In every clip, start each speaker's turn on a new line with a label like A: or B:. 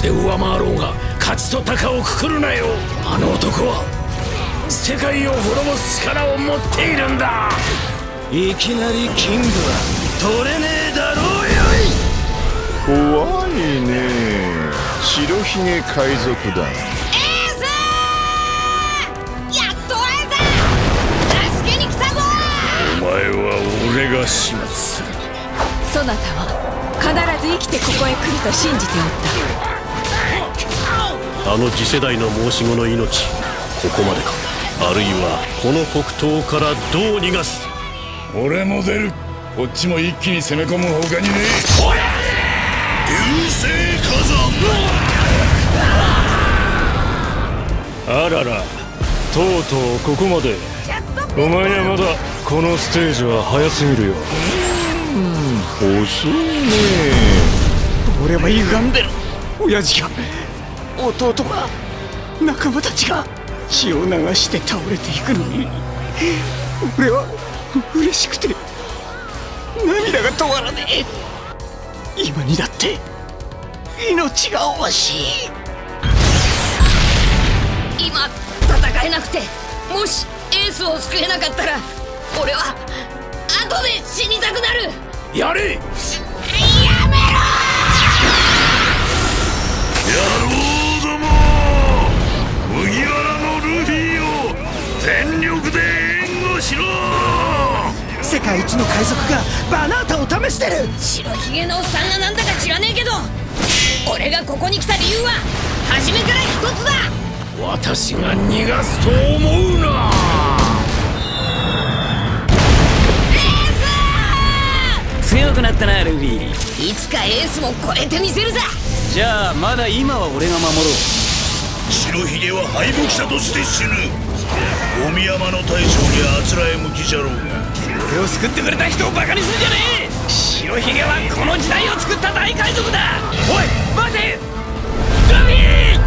A: して上回ろうが勝ちと鷹をくくるなよ。あの男は世界を滅ぼす力を持っているんだ。いきなりキングは取れねえだろうよ。
B: 怖いね、白ひげ海賊団。
C: やっと会えた。助けに来たぞ。
A: お前は俺が始末する。
D: そなたは必ず生きてここへ来ると信じておった。
E: あの次世代の申し子の命、ここまでか。あるいはこの黒刀からどう逃がす。
F: 俺も出る。こっちも一気に攻め込む他にねえ。流星火山。
G: あらら、とうとうここまで。お前はまだこのステージは早すぎるよ。
B: 遅いね。
H: 俺は歪んでる。親父が、弟が、仲間たちが血を流して倒れていくのに、俺は嬉しくて涙が止まらねえ。今にだって命が惜しい。
C: 今戦えなくて、もしエースを救えなかったら俺は後で死にたくなる。
A: やれ。
C: やめろ
F: 野郎ども、麦わらのルフィを全力で援護しろ。
H: 世界一の海賊がバナータを試してる。
C: 白ひげのおっさんがなんだか知らねえけど、俺がここに来た理由は初めから一つだ。
A: 私が逃がすと思うな。
I: 強くなったなルフィ。
C: いつかエースも超えてみせるさ。
I: じゃあまだ今は俺が守ろう。
F: 白ひげは敗北者として死ぬ。小宮山の大将にあつらえ向きじゃろうが。
I: 俺を救ってくれた人をバカにするんじゃねえ。白ひげはこの時代を作った大海賊だ。おい待てルフィ。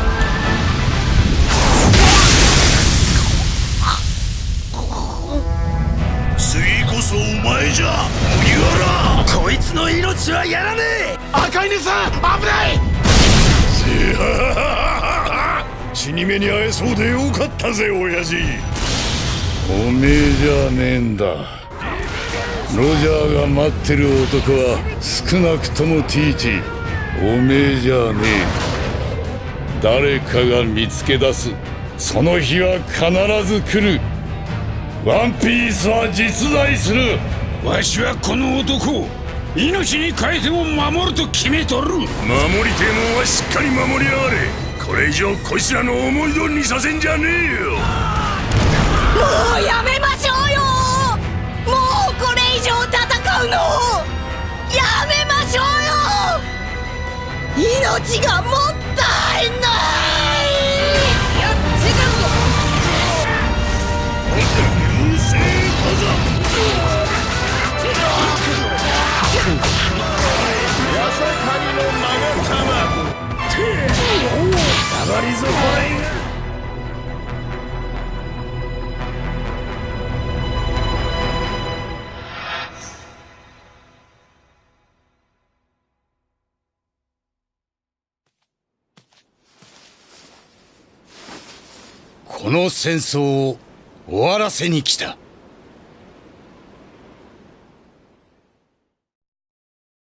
F: 次こそお前じゃ麦わら。
A: こいつの命はやらねえ。
F: 赤犬さん危ない。死に目に会えそうでよかったぜ親父。おめえじゃねえんだ。ロジャーが待ってる男は少なくともティーチ、おめえじゃねえ。誰かが見つけ出す。その日は必ず来る。ワンピースは実在する。わしはこの男を命に変えても守ると決めとる。守りてえもんはしっかり守りやがれ。これ以上こいつらの思い通りにさせんじゃねえよ。
C: もうやめましょうよ。もうこれ以上戦うのやめましょうよ。命がもったいない。やっつけるぞ。
F: 流星火山。
B: ヤサカリのマガタマ。
A: 上がりぞこれ。
F: この戦争を終わらせに来た。